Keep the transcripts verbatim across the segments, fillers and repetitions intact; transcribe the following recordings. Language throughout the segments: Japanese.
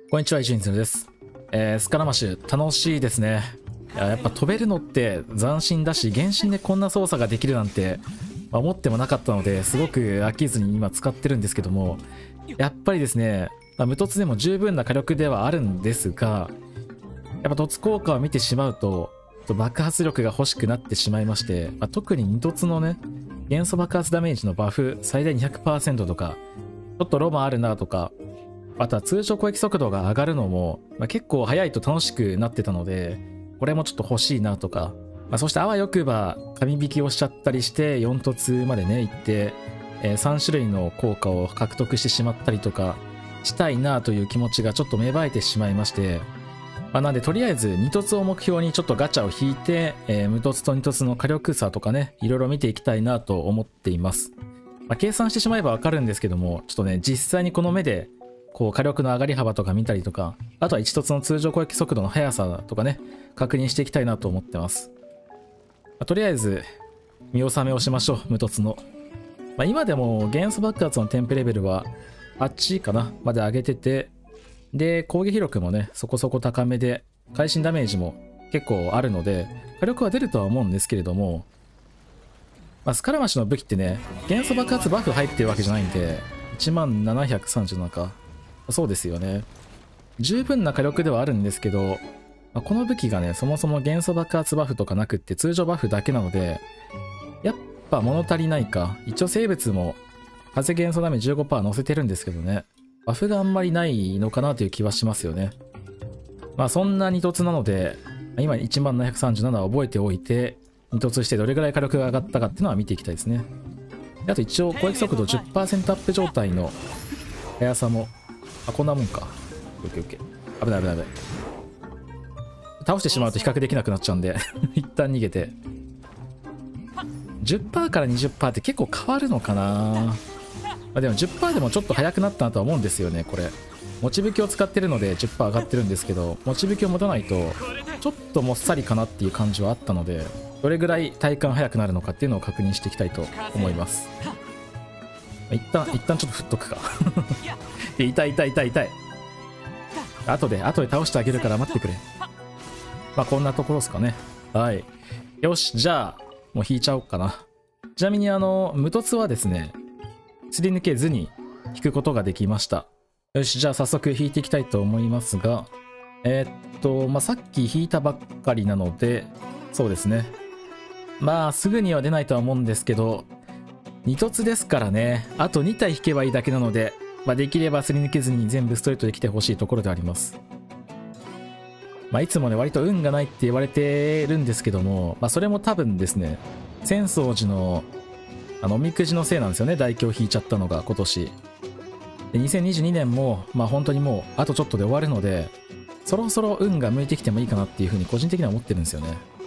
こんにちは、伊集院です。えー、スカラマシュ、楽しいですね。いや、やっぱ飛べるのって斬新だし、原神でこんな操作ができるなんて、まあ思ってもなかったので、すごく飽きずに今使ってるんですけども、やっぱりですね、まあ、無凸でも十分な火力ではあるんですが、やっぱ凸効果を見てしまうと、爆発力が欲しくなってしまいまして、まあ、特に二凸のね、元素爆発ダメージのバフ最大 にひゃくパーセント とか、ちょっとロマンあるなとか、あとは通常攻撃速度が上がるのも、まあ、結構速いと楽しくなってたので、これもちょっと欲しいなとか、まあ、そしてあわよくば紙引きをしちゃったりしてよん凸までね行って、えー、さん種類の効果を獲得してしまったりとかしたいなという気持ちがちょっと芽生えてしまいまして、まあ、なんでとりあえずに凸を目標にちょっとガチャを引いて、えー、無凸とに凸の火力差とかね、いろいろ見ていきたいなと思っています。まあ、計算してしまえばわかるんですけども、ちょっとね、実際にこの目でこう火力の上がり幅とか見たりとか、あとはいち凸の通常攻撃速度の速さとかね、確認していきたいなと思ってます。まあ、とりあえず見納めをしましょう、無凸の。まあ、今でも元素爆発の添付レベルははちかなまで上げてて、で攻撃力もねそこそこ高めで、会心ダメージも結構あるので火力は出るとは思うんですけれども、まあ、スカラマシの武器ってね、元素爆発バフ入ってるわけじゃないんで、いちまんななひゃくさんじゅうななか、そうですよね。十分な火力ではあるんですけど、まあ、この武器がねそもそも元素爆発バフとかなくって通常バフだけなので、やっぱ物足りないか。一応生物も風元素ダメ じゅうごパーセント 乗せてるんですけどね、バフがあんまりないのかなという気はしますよね。まあそんなに凸なので、今いちまんななひゃくさんじゅうななを覚えておいて、に凸してどれぐらい火力が上がったかっていうのは見ていきたいですね。あと一応攻撃速度 じゅっパーセント アップ状態の速さも、あ、こんなもんか。オッケーオッケー。危ない危ない危ない。倒してしまうと比較できなくなっちゃうんで一旦逃げて。じゅっパーセント から にじゅっパーセント って結構変わるのかな。まあ、でも じゅっパーセント でもちょっと速くなったなとは思うんですよね、これ。持ち武器を使ってるので じゅっパーセント 上がってるんですけど、持ち武器を持たないとちょっともっさりかなっていう感じはあったので、どれぐらい体感速くなるのかっていうのを確認していきたいと思います。一旦一旦ちょっと振っとくか痛い痛い痛い痛い。後で後で倒してあげるから待ってくれ。まあこんなところですかね。はい、よし、じゃあもう引いちゃおうかな。ちなみにあの無凸はですね、すり抜けずに引くことができました。よし、じゃあ早速引いていきたいと思いますが、えー、っとまあさっき引いたばっかりなので、そうですね、まあすぐには出ないとは思うんですけど、に凸ですからね、あとに体引けばいいだけなので、まあ、できればすり抜けずに全部ストレートで来てほしいところであります。まあいつもね割と運がないって言われてるんですけども、まあそれも多分ですね、浅草寺のあのおみくじのせいなんですよね。大凶引いちゃったのが今年で、にせんにじゅうにねんもまあ本当にもうあとちょっとで終わるので、そろそろ運が向いてきてもいいかなっていうふうに個人的には思ってるんですよね。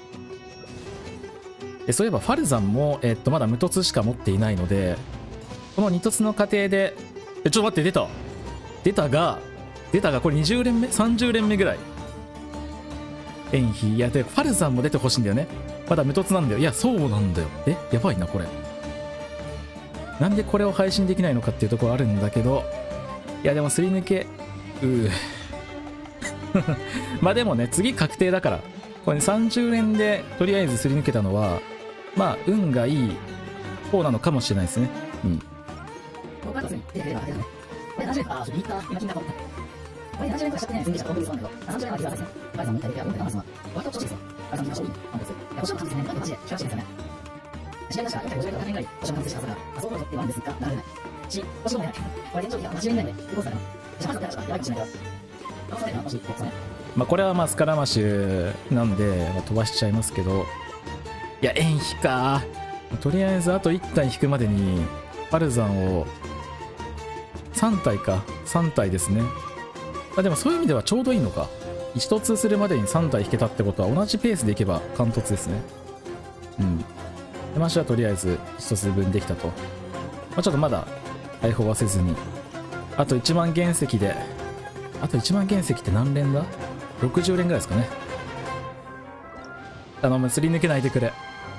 でそういえばファルザンも、えっとまだ無凸しか持っていないので、このに凸の過程で、えちょっと待って、出た出たが出たがこれにじゅう連目さんじゅう連目ぐらい延費。いやでファルザンも出てほしいんだよね。まだ無凸なんだよ。いやそうなんだよ。えやばいなこれ。なんでこれを配信できないのかっていうところあるんだけど、いやでもすり抜けうーまあでもね次確定だから、これ、ね、さんじゅう連でとりあえずすり抜けたのはまあ運がいい方なのかもしれないですね。うん。まあこれはまあスカラマシュなんで、まあ、飛ばしちゃいますけど、いや延費か。とりあえずあといち体引くまでにパルザンをさん体かさん体ですね。あでもそういう意味ではちょうどいいのか。いち凸するまでにさん体引けたってことは同じペースでいけば貫突ですね。うん。でマシはとりあえずいち凸分できたと。まあ、ちょっとまだ解放はせずに、あといちまん原石で、あといちまん原石って何連だ ?ろくじゅう 連ぐらいですかね。頼む、すり抜けないでくれ。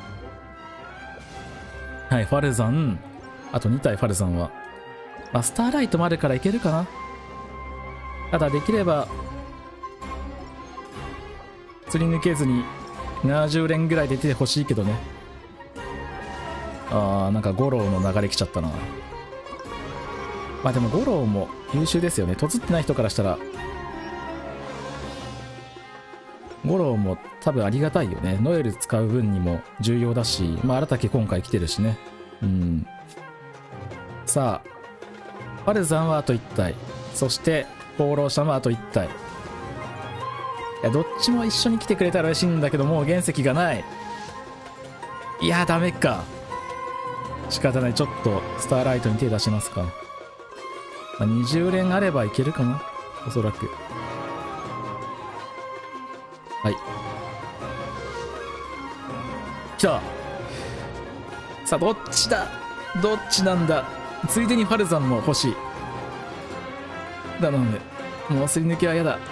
はい、ファルザン、あとに体ファルザンは、まあ、スターライトもあるからいけるかな。 ただできればすり抜けずにななじゅう連ぐらい出てほしいけどね。あー、なんか五郎の流れ来ちゃったな。まあでも五郎も優秀ですよね。とつってない人からしたら五郎も多分ありがたいよね。ノエル使う分にも重要だし、まあ荒竹今回来てるしね。うん。さあパルザンはあといち体、そして放浪者もあといち体。いやどっちも一緒に来てくれたら嬉しいんだけど、もう原石がない。いやダメか、仕方ない。ちょっとスターライトに手出しますか。まあ、にじゅう連あればいけるかな、おそらく。はい、来た。さあどっちだ、どっちなんだ。ついでにファルザンも欲しい。頼む、もうすり抜けは嫌だ。ん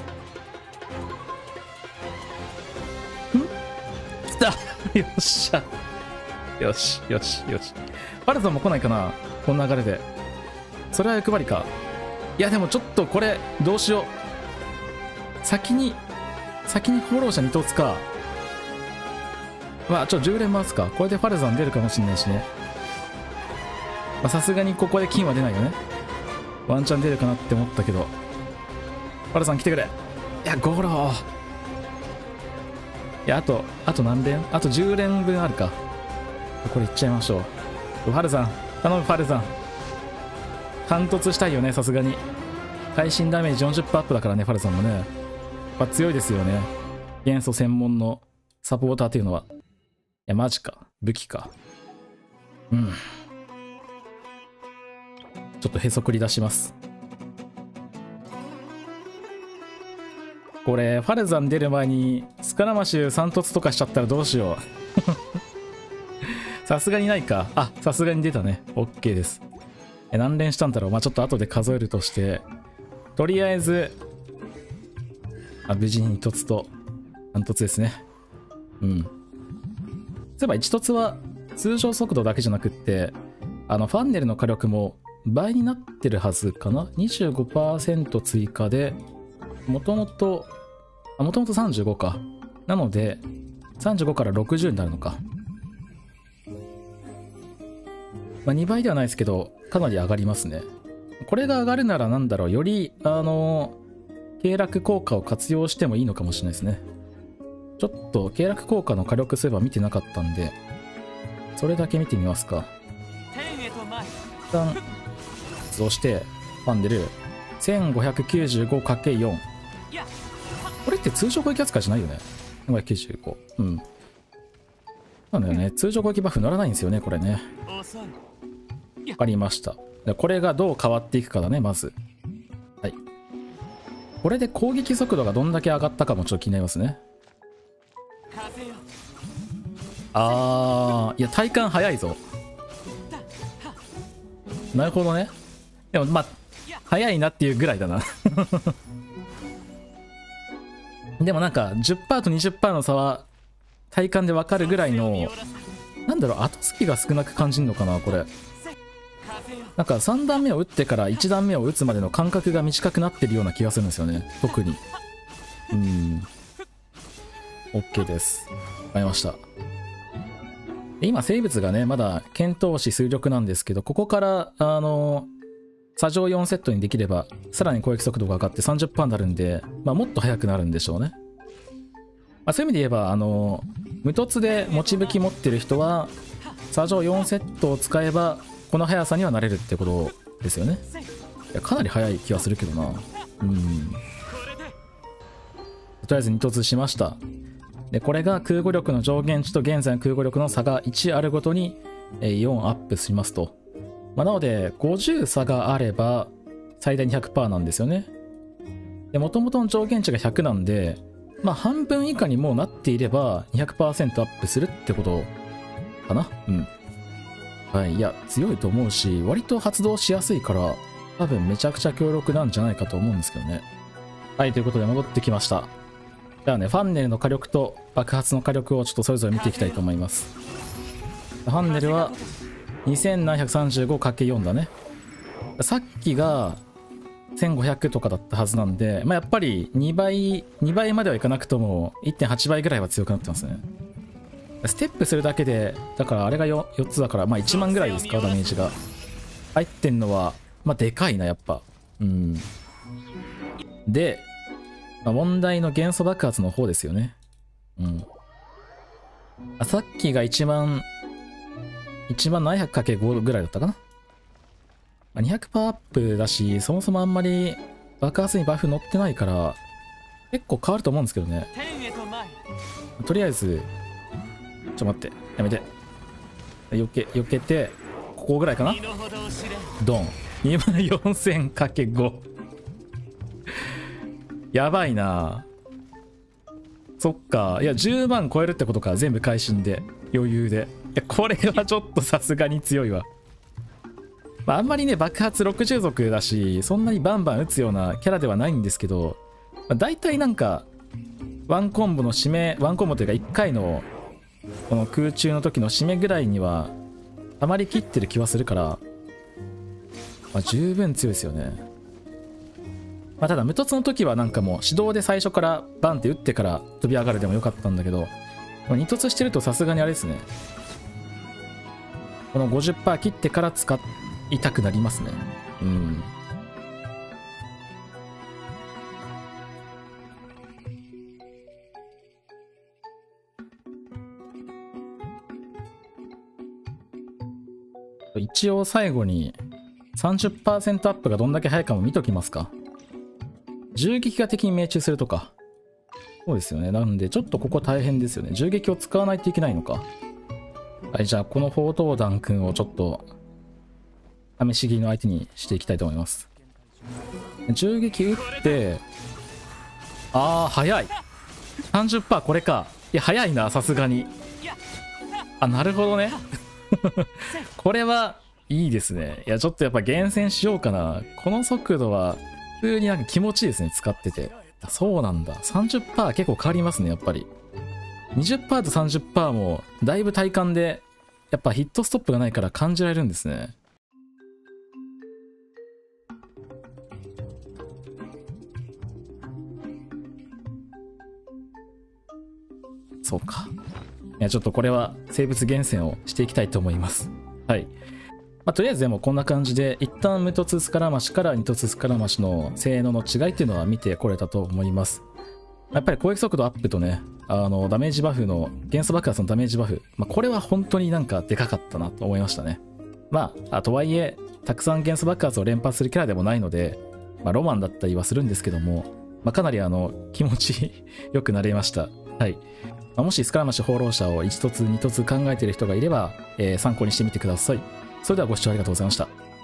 来たよっしゃ、よしよしよし。ファルザンも来ないかな、この流れで。それは欲張りか。いやでもちょっとこれどうしよう。先に先に放浪者に突か。まあちょっとじゅう連回すか。これでファルザン出るかもしれないしね。さすがにここで金は出ないよね。ワンチャン出るかなって思ったけど。ファルザン来てくれ。いやゴロ。いやあとあと何連、あとじゅう連分あるか。これいっちゃいましょう。ファルザン頼む、ファルザン貫突したいよね。さすがに会心ダメージ よんじゅっパーセント アップだからね。ファルザンもねやっぱ強いですよね。元素専門のサポーターっていうのは。いやマジか、武器か。うん、ちょっとへそくり出します。これファルザン出る前にスカラマシュさん突とかしちゃったらどうしよう。さすがにないか。あ、さすがに出たね。 OK です。え何連したんだろう。まあちょっと後で数えるとして、とりあえずあ無事にに突とさん突ですね。うん、そういえばいち突は通常速度だけじゃなくって、あのファンネルの火力も倍になってるはずかな。 にじゅうごパーセント 追加で、もともともともとさんじゅうごか。なのでさんじゅうごからろくじゅうになるのか。まあ、にばいではないですけどかなり上がりますね。これが上がるならなんだろう、よりあの経絡効果を活用してもいいのかもしれないですね。ちょっと経絡効果の火力すれば見てなかったんで、それだけ見てみますか。一旦発動してファンデル せんごひゃくきゅうじゅうごかけるよん。 これって通常攻撃扱いじゃないよね。せんごひゃくきゅうじゅうご。うん。なんだよね。通常攻撃バフ乗らないんですよね、これね。わかりました。これがどう変わっていくかだね、まず。はい。これで攻撃速度がどんだけ上がったかもちょっと気になりますね。あー、いや、体感早いぞ。なるほどね。でも、まあ、早いなっていうぐらいだな。でもなんか じゅっパーセント と にじゅっパーセント の差は体感でわかるぐらいの、なんだろう、後付きが少なく感じるのかな、これ。なんかさん段目を打ってからいち段目を打つまでの間隔が短くなってるような気がするんですよね、特に。うん。OK です。わかりました。今、生物がね、まだ剣闘士推力なんですけど、ここから、あの、左上よんセットにできれば、さらに攻撃速度が上がって さんじゅっパーセント になるんで、まあ、もっと速くなるんでしょうね。まあ、そういう意味で言えば、あの、無凸で持ち武器持ってる人は、左上よんセットを使えば、この速さにはなれるってことですよね。いや、かなり速い気がするけどな。うん。とりあえずに突しました。で、これが空語力の上限値と現在の空語力の差がいちあるごとによんアップしますと。まあ、なので、ごじゅう差があれば最大に ひゃくパーセント なんですよね。で、もともとの上限値がひゃくなんで、まあ半分以下にもうなっていれば にひゃくパーセント アップするってことかな。うん。はい。いや、強いと思うし、割と発動しやすいから、多分めちゃくちゃ強力なんじゃないかと思うんですけどね。はい、ということで戻ってきました。じゃあね、ファンネルの火力と爆発の火力をちょっとそれぞれ見ていきたいと思います。ファンネルは にせんななひゃくさんじゅうごかけるよん だね。さっきがせんごひゃくとかだったはずなんで、まあ、やっぱりにばい、にばいまではいかなくとも いってんはち 倍ぐらいは強くなってますね。ステップするだけで、だからあれが 4, よっつだから、まあいちまんぐらいですか、ダメージが。入ってんのは、まあでかいな、やっぱ。うん。で、まあ、問題の元素爆発の方ですよね。うん。あ、さっきがいちまん、いちまんななひゃくかけるご ぐらいだったかな。まあ、にひゃくパーセントアップだし、そもそもあんまり爆発にバフ乗ってないから、結構変わると思うんですけどね。とりあえず、ちょっと待って、やめて。避け、避けて、ここぐらいかな。ドン。にまんよんせんかけるご。やばいな。そっか。いや、じゅうまん超えるってことか。全部会心で。余裕で。いや、これはちょっとさすがに強いわ。まあ、あんまりね、爆発ろくじゅう族だし、そんなにバンバン打つようなキャラではないんですけど、まあ、大体なんか、ワンコンボの締め、ワンコンボというかいっかいの、この空中の時の締めぐらいには、たまりきってる気はするから、まあ、十分強いですよね。まあ、ただ無凸の時はなんかもう手動で最初からバンって打ってから飛び上がるでもよかったんだけど、二凸してるとさすがにあれですね、この ごじゅっパーセント 切ってから使いたくなりますね。うん。一応最後に さんじゅっパーセント アップがどんだけ早いかも見ときますか。銃撃が敵に命中するとか。そうですよね。なんでちょっとここ大変ですよね。銃撃を使わないといけないのか。はい、じゃあこの砲塔弾くんをちょっと試し斬りの相手にしていきたいと思います。銃撃撃って、あー早い。 さんじゅっパーセント これか。いや早いな、さすがに。あ、なるほどね。これはいいですね。いやちょっとやっぱ厳選しようかな。この速度は普通になんか気持ちいいですね、使ってて。そうなんだ。さんじゅっパーセント 結構変わりますね、やっぱり。にじゅっパーセント と さんじゅっパーセント もだいぶ体感でやっぱヒットストップがないから感じられるんですね。そうか。いやちょっとこれは生物厳選をしていきたいと思います。はい。まあ、とりあえずでもこんな感じで一旦無凸スカラマシから二凸スカラマシの性能の違いっていうのは見てこれたと思います。やっぱり攻撃速度アップとね、あのダメージバフの元素爆発のダメージバフ、まあ、これは本当になんかでかかったなと思いましたね。まあ、あとはいえたくさん元素爆発を連発するキャラでもないので、まあ、ロマンだったりはするんですけども、まあ、かなりあの気持ちよくなれました。はい。まあ、もしスカラマシ放浪者をいち凸に凸考えている人がいれば、えー、参考にしてみてください。それではご視聴ありがとうございました。